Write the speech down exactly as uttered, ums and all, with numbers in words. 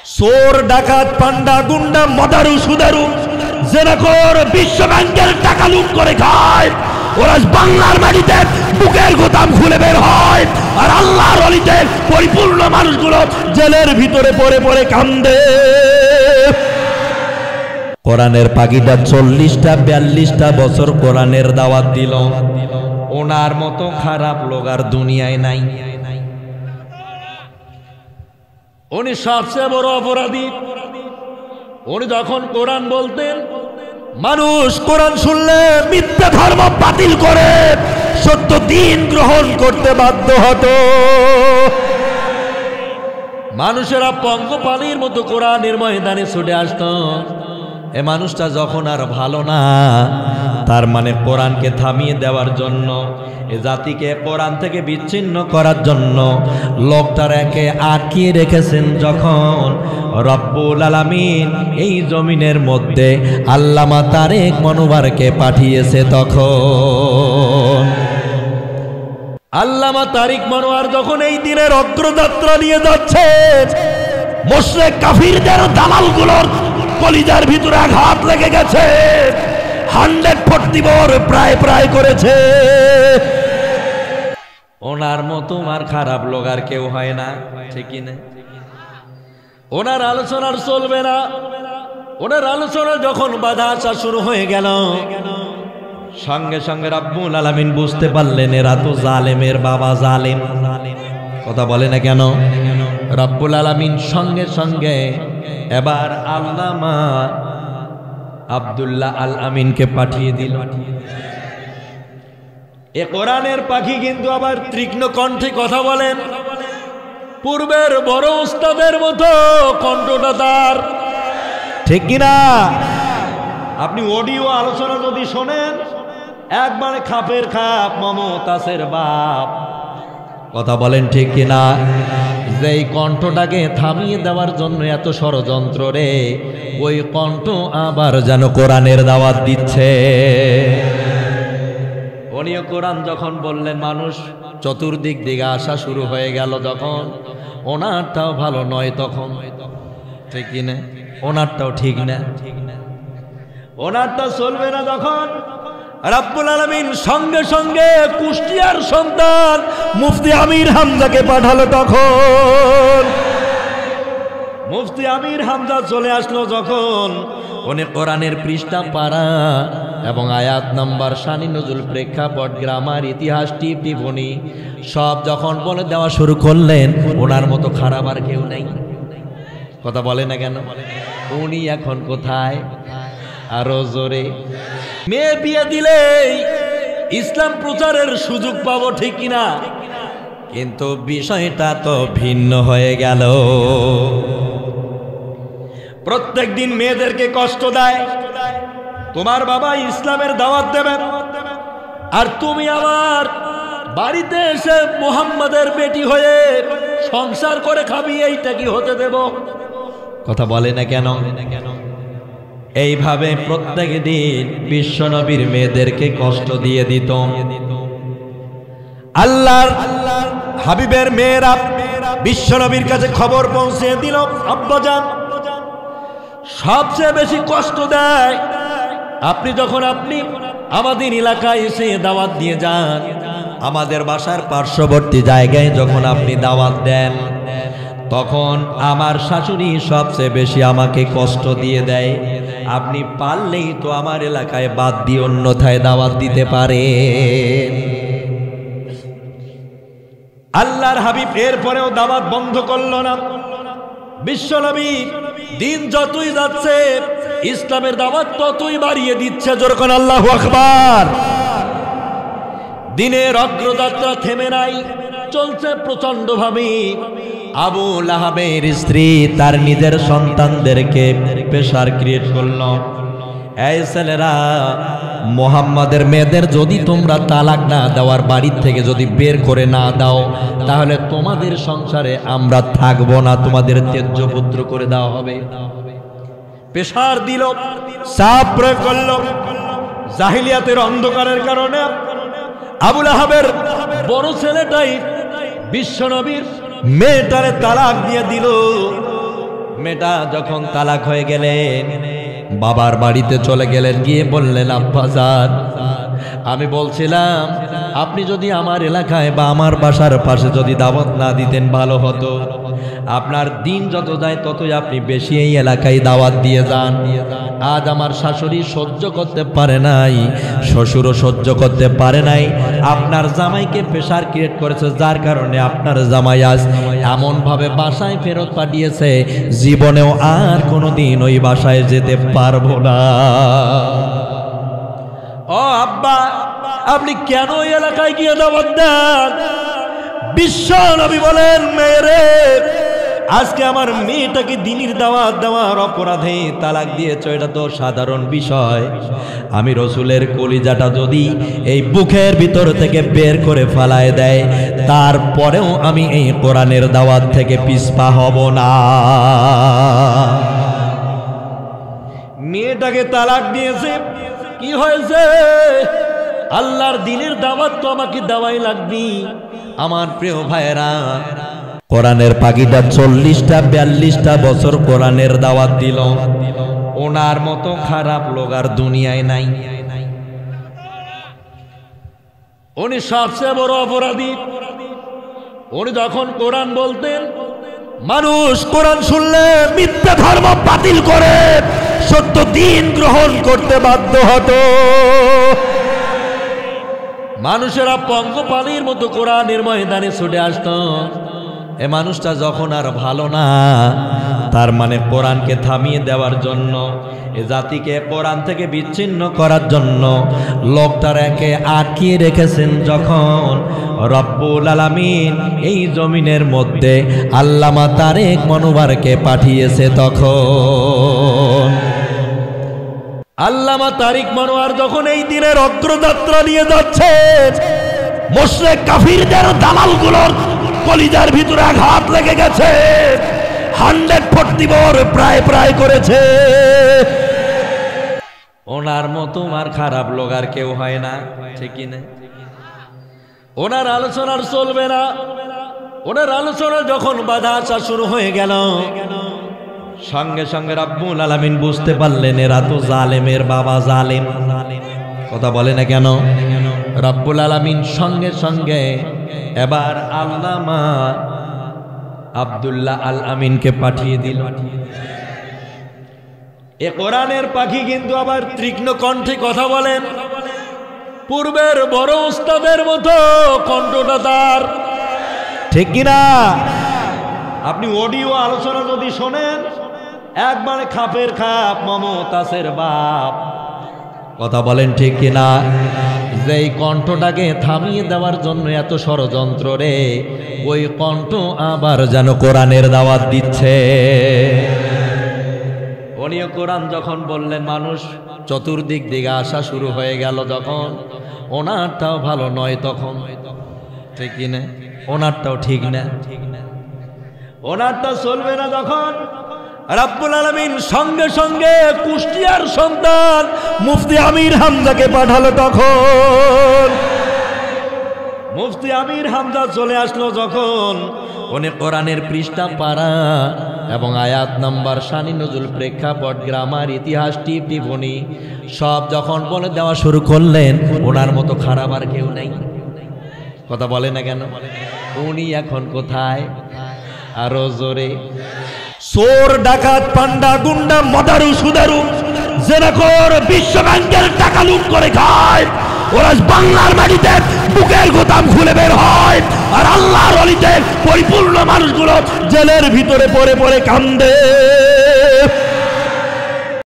চোর ডাকাত পান্ডা গুন্ডা মদারু সুদারু জেনাকর বিশ্ব ব্যাংকের টাকা লুট করে খায়, ওরা বাংলার মাটিতে বুকের গোদাম খুলে বের হয়, আর আল্লাহর ওলিতে পরিপূর্ণ মানুষগুলো জেলের ভিতরে পড়ে পড়ে কান্দে। কোরআনের পাখিটা চল্লিশটা বিয়াল্লিশটা বছর কোরআনের দাওয়াত দিল, ওনার মতো খারাপ লোক আর দুনিয়ায় নাই। উনি সবচেয়ে বড় অপরাধী। উনি যখন কোরআন বলতেন, মানুষ কোরআন শুনলে মিথ্যা ধর্ম বাতিল করে সত্য দিন গ্রহণ করতে বাধ্য হতো। মানুষেরা পঙ্গপালের মতো কোরআনের ময়দানে ছুটে আসত। এ মানুষটা যখন আর ভালো না, তার মানে কোরআনকে থামিয়ে দেওয়ার জন্য, এ জাতিকে কোরআন থেকে বিচ্ছিন্ন করার জন্য লোকটার একে আটকিয়ে রেখেছেন। যখন রব্বুল আলামিন এই জমিনের মধ্যে আল্লামা তারেক মনোয়ারকে পাঠিয়েছে, তখন আল্লামা তারেক মনোয়ার যখন এই দিনের অগ্রযাত্রা নিয়ে যাচ্ছে, মুশরিক কাফিরদের দালালগুলোর কলিজার ভিতরে আঘাত লেগে গেছে, হান্ড্রেড ফোর্টি বর প্রায় প্রায় করেছে। ওনার মতো আর খারাপ লোক আর কেউ হয় না, ঠিক না? ওনার আলোচনার চলবে না। ওনার আলোচনা যখন বাধা আসা শুরু হয়ে গেল, সঙ্গে সঙ্গে রব্বুল আলামিন বুঝতে পারলেন এরা তো জালেমের বাবা জালেম। কথা বলে না কেন? রব্বুল আলামিন সঙ্গে সঙ্গে এবার আল্লামা আব্দুল্লাহ আল আমিনকে পাঠিয়ে দিল। এ কোরআনের পাখি কিন্তু আবার তীক্ষ্ণ কণ্ঠে কথা বলেন, পূর্বের বড় উস্তাদের মতো কণ্ঠটা তার, ঠিক কিনা? আপনি অডিও আলোচনা যদি শোনেন, একবারে খাপের খাপ মমতাজের বাপ। কথা বলেন ঠিক কিনা? যেই কণ্ঠটাকে থামিয়ে দেওয়ার জন্য এত ষড়যন্ত্র রে, ওই কণ্ঠ আবার যেন কোরআনের দাওয়াত দিচ্ছে। উনিও কোরআন যখন বললেন, মানুষ চতুর্দিক দিকে আসা শুরু হয়ে গেল, যখন ওনারটাও ভালো নয়, তখন ঠিক কিনা? ওনারটাও ঠিক না, ওনারটা চলবে না। যখন রব্বুল আলামিন সঙ্গে সঙ্গে কুষ্টিয়ার সন্তান মুফতি আমির হামজাকে পাঠালো। তখন মুফতি আমির হামজা চলে আসলো, যখন উনি কোরআনের পৃষ্ঠা পারা এবং আয়াত নাম্বার, শানি নজুল, প্রেক্ষাপট, গ্রামার, ইতিহাস, টিপ টিপ্পনি সব যখন বলে দেওয়া শুরু করলেন, ওনার মতো খারাপ আর কেউ নেই। কথা বলে না কেন? উনি এখন কোথায়? আরো জোরে। মেয়ে বিয়ে দিলেই ইসলাম প্রচারের সুযোগ পাবো, ঠিক কিনা? কিন্তু বিষয়টা তো ভিন্ন হয়ে গেল। প্রত্যেক দিন মেয়েদেরকে কষ্ট দেয়। তোমার বাবা ইসলামের দাওয়াত দেবে, আর তুমি আবার বাড়িতে এসে মুহাম্মাদের বেটি হয়ে সংসার করে খাবি, এইটা কি হতে দেব? কথা বলে না কেন? এইভাবে প্রত্যেক দিন বিশ্বনবীর মেয়েদেরকে কষ্ট দিয়ে দিত। আল্লাহর হাবিবের মেয়েরা বিশ্বনবীর কাছে খবর পৌঁছে দিল, আব্বাজান সবচেয়ে বেশি কষ্ট দেয় আপনি যখন আপনি আমাদের এলাকায় এসে দাওয়াত দিয়ে যান, আমাদের বাসার পার্শ্ববর্তী জায়গায় যখন আপনি দাওয়াত দেন, তখন আমার শাশুড়ি সবচেয়ে বেশি আমাকে কষ্ট দিয়ে দেয়। আপনি পারলেই তো আমার এলাকায় বাদ দিয়ে অন্যথায় দাওয়াত দিতে পারে। আল্লাহর হাবিব এরপরেও দাওয়াত বন্ধ করল না। বিশ্বনবী দিন যতই যাচ্ছে, ইসলামের দাওয়াত ততই বাড়িয়ে দিচ্ছে। যেরকম আল্লাহু আকবার। দিনের অগ্রযাত্রা থেমে নাই, চলছে প্রচন্ড ভাবে। আবু লাহাবের স্ত্রী তার নিজের সন্তানদেরকে প্রেসার ক্রিয়েট করল, এই ছেলেরা, মুহাম্মাদের মেয়েদের যদি তোমরা তালাক না দেওয়ার, বাড়ির থেকে যদি বের করে না দাও, তাহলে তোমাদের সংসারে আমরা থাকবো না, তোমাদের তেজ্য পুত্র করে দেওয়া হবে। প্রেসার দিল, চাপ প্রয়োগ করল। জাহিলিয়াতের অন্ধকারের কারণে আবু লাহাবের বড় ছেলেটাই বিশ্বনবীর মেয়েটারে তালাক দিয়ে দিল। মেয়েটা যখন তালাক হয়ে গেলেন বাবার বাড়িতে চলে গেলেন, গিয়ে বললেন আব্বাজান আমি বলছিলাম আপনি যদি আমার এলাকায় বা আমার বাসার পাশে যদি দাওয়াত না দিতেন ভালো হতো। আপনার দিন যত যায় ততই আপনি বেশি এই এলাকায় দাওয়াত দিয়ে যান। আজ আমার শাশুড়ি সহ্য করতে পারে নাই, শ্বশুরও সহ্য করতে পারে নাই, আপনার জামাইকে প্রেশার ক্রিয়েট করেছে, যার কারণে আপনার জামাই আজ এমনভাবে বাসায় ফেরত পাঠিয়েছে জীবনেও আর কোনোদিন ওই বাসায় যেতে পারবো না। ও আব্বা আপনি কেন ওই এলাকায় গিয়ে দাওয়াত দেন? বিশ্ব নবী বলেন মেরে আজকে আমার মেয়েটাকে দ্বীনের দাওয়াত দেওয়ার অপরাধে তালাক দিয়েছ, এটা তো সাধারণ বিষয়। আমি রসুলের কলিজাটা যদি এই বুকের ভিতর থেকে বের করে ফালায় দেয় তারপরেও আমি এই কোরআনের দাওয়াত থেকে পিছপা হব না। মেয়েটাকে তালাক দিয়েছে, কি হয়েছে? আল্লাহর দ্বীনের দাওয়াত তো আমাকে দেওয়াই লাগবে। আমার প্রিয় ভাইয়েরা, কোরআনের পাখিটা চল্লিশটা বিয়াল্লিশটা বছর কোরআনের দাওয়াত দিল, ওনার মতো খারাপ লোক আর দুনিয়ায় নাই। উনি সবচেয়ে বড় অপরাধী। উনি যখন কোরআন বলতেন মানুষ কোরআন শুনলে মিথ্যা ধর্ম বাতিল করে সত্য দিন গ্রহণ করতে বাধ্য হতো। মানুষেরা পঙ্গপালের মতো কোরআনের ময়দানে ছুটে আসত। এ মানুষটা যখন আর ভালো না, তার মানে কোরআনকে থামিয়ে দেওয়ার জন্য, এ জাতিকে কোরআন থেকে বিচ্ছিন্ন করার জন্য লোকটার একে আটকিয়ে রেখেছেন। যখন রব্বুল আলামিন এই জমিনের মধ্যে আল্লামা তারেক মনোয়ারকে পাঠিয়েছে, তখন আল্লামা তারেক মনোয়ার যখন এই দিনের অগ্রযাত্রা নিয়ে যাচ্ছে, মুশরিক কাফিরদের দালালগুলোর কলিজার ভিতরে আঘাত লেগে গেছে, হান্ড্রেড ফোর্টি ফোর প্রায় প্রায় করেছে। ওনার মতো আর খারাপ লোক আর কেউ হয় না, ঠিক কি না? ওনার আলোচনার চলবে না। ওনার আলোচনা যখন বাধা আসা শুরু হয়ে গেল, সঙ্গে সঙ্গে রব্বুল আলামিন বুঝতে পারলেন এরা তো জালেমের বাবা জালেম। কথা বলে না কেন? রব্বুল আলামিন সঙ্গে সঙ্গে এবার আল্লামা আব্দুল্লাহ আল আমিনকে পাঠিয়ে দিল। এ কোরআনের পাখি কিন্তু আবার তীক্ষ্ণ কণ্ঠে কথা বলেন, পূর্বের বড় উস্তাদের মতো কণ্ঠটা তার, ঠিক কিনা? আপনি অডিও আলোচনা যদি শোনেন, একবারে খাপের খাপ মমতাজের বাপ। কথা বলেন ঠিক কিনা? যেই কণ্ঠটাকে থামিয়ে দেওয়ার জন্য এত ষড়যন্ত্র রে, ওই কণ্ঠ আবার যেন কোরআনের দাওয়াত দিচ্ছে। উনিও কোরআন যখন বললেন, মানুষ চতুর্দিক দিকে আসা শুরু হয়ে গেল, যখন ওনারটাও ভালো নয়, তখন ঠিক কিনা? ওনারটাও ঠিক না, ওনারটা চলবে না। যখন রব্বুল আলামিন সঙ্গে সঙ্গে কুষ্টিয়ার সন্তান মুফতি আমির হামজাকে পাঠালো, তখন মুফতি আমির হামজা চলে আসলো। যখন উনি কোরআনের পৃষ্ঠা পারা এবং আয়াত নাম্বার, শানি নজুল, প্রেক্ষাপট, গ্রামার, ইতিহাস, টিপ টিপ্পনি সব যখন বলে দেওয়া শুরু করলেন, ওনার মতো খারাপ আর কেউ নেই। কথা বলে না কেন? উনি এখন কোথায়? আরো জোরে। চোর, ডাকাত, পান্ডা, গুন্ডা, মদারু, সুদারু, জেনাখোর, বিশ্ব ব্যাংকের টাকা লুট করে খায়, ওরা বাংলার মাটিতে বুকের গোদাম খুলে বের হয়, আর আল্লাহর ওলিতে পরিপূর্ণ মানুষগুলো জেলের ভিতরে পড়ে পড়ে কান্দে।